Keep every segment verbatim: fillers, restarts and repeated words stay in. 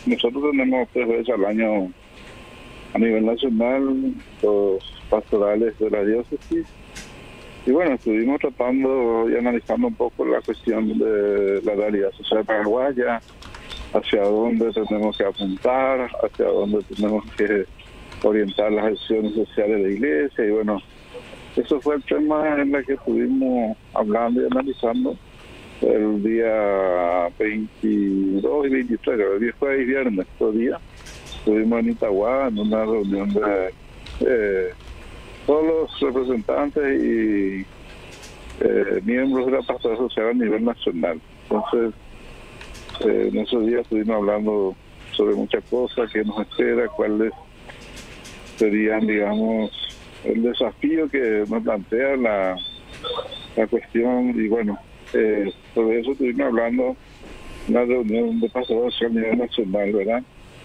nosotros tenemos tres veces al año a nivel nacional los pastorales de la diócesis. Y bueno, estuvimos tratando y analizando un poco la cuestión de la realidad social paraguaya, hacia dónde tenemos que apuntar, hacia dónde tenemos que orientar las acciones sociales de la iglesia. Y bueno, eso fue el tema en el que estuvimos hablando y analizando el día veintidós y veintitrés, el día jueves y viernes, estos días. Estuvimos en Itagua en una reunión de eh, todos los representantes y eh, miembros de la pastoral social a nivel nacional. Entonces, eh, en esos días estuvimos hablando sobre muchas cosas, qué nos espera, cuáles serían, digamos, el desafío que nos plantea la, la cuestión. Y bueno, eh, sobre eso estuvimos hablando en una reunión de pastoral social a nivel nacional, ¿verdad?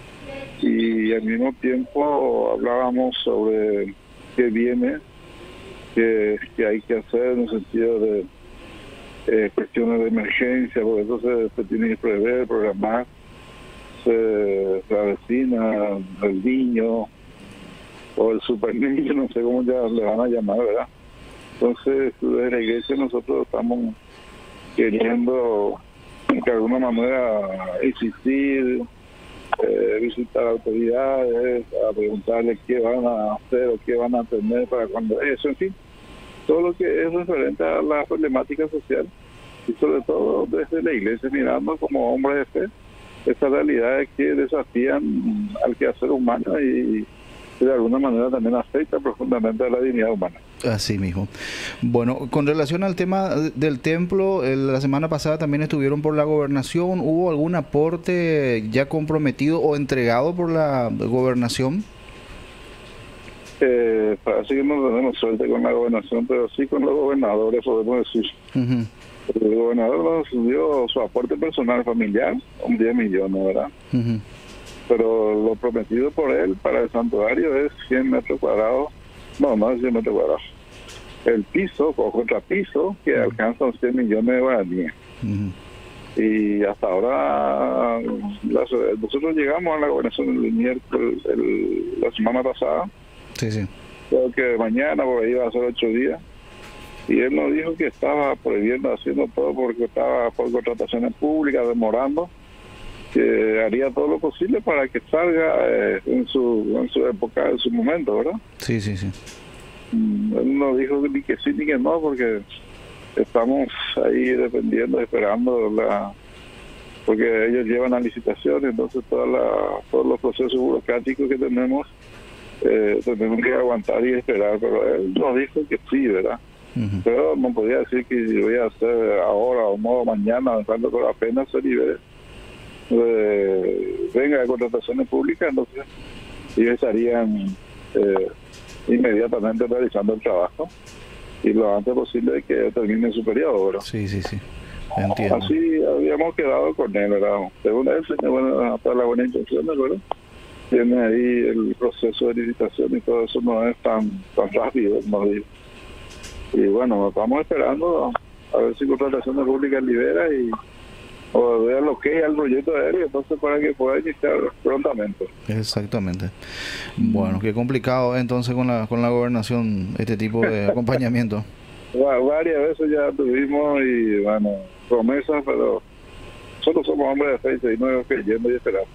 Y al mismo tiempo hablábamos sobre qué viene, qué, qué hay que hacer en el sentido de eh, cuestiones de emergencia, porque eso se, se tiene que prever, programar, se, se avecina el niño o el super niño, no sé cómo ya le van a llamar, ¿verdad? Entonces, desde la iglesia nosotros estamos queriendo de alguna manera insistir, Eh, visitar autoridades, a preguntarles qué van a hacer o qué van a tener para cuando eso, en fin, todo lo que es referente a la problemática social y sobre todo desde la iglesia mirando como hombres de fe esas realidades que desafían al quehacer humano y de alguna manera también afecta profundamente a la dignidad humana. Así mismo. Bueno, con relación al tema del templo, el, la semana pasada también estuvieron por la gobernación. ¿Hubo algún aporte ya comprometido o entregado por la gobernación? Eh, parece que no tenemos suerte con la gobernación, pero sí con los gobernadores, podemos decir. Uh-huh. El gobernador nos dio su aporte personal familiar, un diez millones, ¿verdad? Uh-huh. Pero lo prometido por él para el santuario es cien metros cuadrados, no, no es cien metros cuadrados. El piso o contrapiso que uh-huh. alcanza cien millones de guaraníes. Uh-huh. Y hasta ahora, las, nosotros llegamos a la gobernación el miércoles, el, la semana pasada. Sí, sí. Creo que mañana, por ahí va a ser ocho días. Y él nos dijo que estaba prohibiendo, haciendo todo porque estaba por contrataciones públicas, demorando, que haría todo lo posible para que salga eh, en su en su época, en su momento, ¿verdad? Sí, sí, sí. Mm, él no dijo ni que sí ni que no, porque estamos ahí dependiendo, esperando la porque ellos llevan a licitación, entonces toda la, todos los procesos burocráticos que tenemos eh, tenemos que aguantar y esperar, pero él nos dijo que sí, ¿verdad? Uh-huh. Pero no podía decir que voy a hacer ahora o no mañana, cuando apenas se libere Eh, venga de contrataciones públicas, entonces ellos estarían eh, inmediatamente realizando el trabajo y lo antes posible que termine su periodo, ¿verdad? Sí, sí, sí, entiendo. Así habíamos quedado con él, ¿verdad? Según él, bueno, hasta la buena intención, ¿verdad? Tiene ahí el proceso de licitación y todo eso no es tan tan rápido, ¿no? Y, y bueno, estamos esperando a ver si contrataciones públicas libera y o vea lo que es el proyecto de él, entonces para que pueda iniciar prontamente. Exactamente. Bueno, qué complicado entonces con la con la gobernación este tipo de acompañamiento. Varias veces ya tuvimos y bueno, promesas, pero nosotros somos hombres de fe y seguimos creyendo y esperando.